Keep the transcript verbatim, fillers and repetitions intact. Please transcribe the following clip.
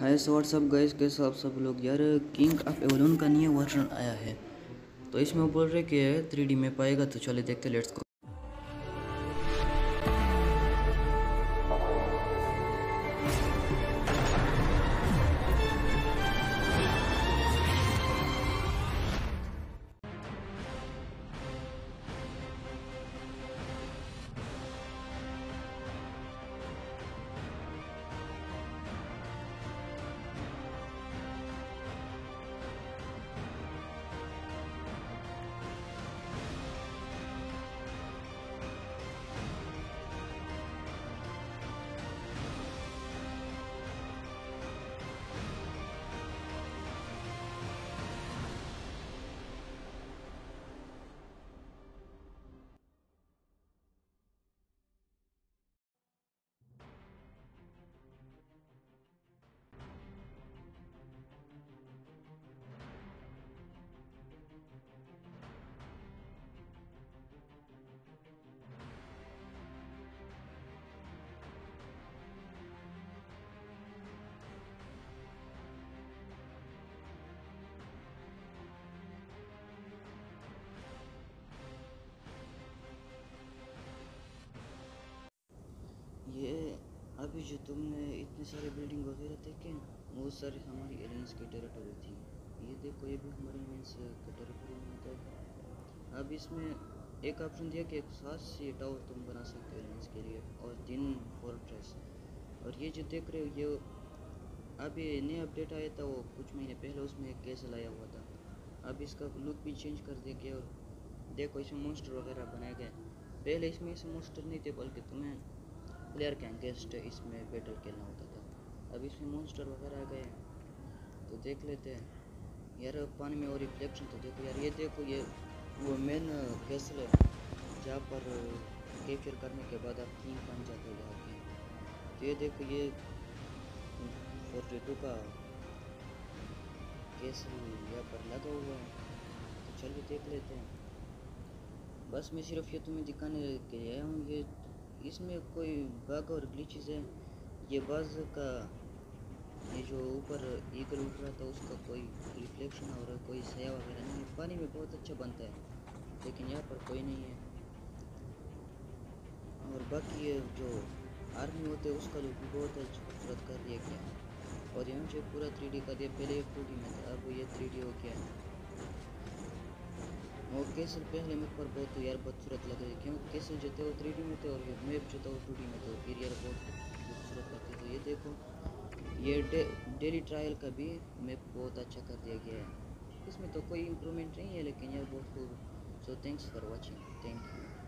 हाय so what's up guys, कैसे आप सब लोग। यार किंग ऑफ एवलोन का न्यू वर्जन आया है, तो इसमें वो बोल रहे कि थ्री डी में पाएगा, तो चले देखते, लेट्स गो। ये अभी जो तुमने इतने सारे बिल्डिंग वगैरह देखे, वो सारे हमारी एलियंस की टेरिटरी थी। ये देखो, ये भी हमारे एलियंस का टेरिटरी में होता है। अब इसमें एक ऑप्शन दिया कि एक सात सी टावर तुम बना सकते हो एलियंस के लिए, और तीन फोर्ट्रेस। और ये जो देख रहे हो, ये अभी नया अपडेट आया था, वो कुछ महीने पहले, उसमें एक कैसल आया हुआ था। अब इसका लुक भी चेंज कर दिया गया, और देखो इसमें मोस्टर वगैरह बनाए गए। पहले इसमें ऐसे मोस्टर नहीं थे, बल्कि तुम्हें प्लेयर का अगेंस्ट इसमें बैटल खेलना होता था। अब इसमें मॉन्स्टर वगैरह आ गए, तो देख लेते हैं। यार पानी में और रिफ्लेक्शन तो देखो यार, ये देखो, ये वो मेन कैसल है जहाँ पर कैप्चर करने के बाद आप किंग बन जाते हो जाके। तो ये देखो, ये फोर्टी टू का कैसल यहाँ पर लगा हुआ है, तो चलिए देख लेते हैं। बस मैं सिर्फ ये तुम्हें दिखाने के लिए आया हूँ। ये इसमें कोई बग और ग्लिचेस है। ये बाज का ये जो ऊपर ईगल उठ रहा था, उसका कोई रिफ्लेक्शन और कोई साया वगैरह नहीं है। पानी में बहुत अच्छा बनता है, लेकिन यहाँ पर कोई नहीं है। और बाकी ये जो आर्मी होते हैं, उसका लुक भी बहुत अच्छा खूबसूरत कर दिया गया। और यहाँ जो पूरा थ्री डी का दिया, पहले ये टू डी में था, अब ये थ्री डी हो गया है। और कैसल पहले मेरे पर बहुत यार बदसूरत लग रही, क्योंकि कैसल जो थे वो थ्री डी में थे, और ये मैप जो था वो टू डी में था, फिर यार बहुत खूबसूरत लगते। तो ये देखो, ये डे, डेली ट्रायल का भी मैप बहुत अच्छा कर दिया गया है। इसमें तो कोई इम्प्रूवमेंट नहीं है, लेकिन यार बहुत खूब। So thanks for watching, thank you.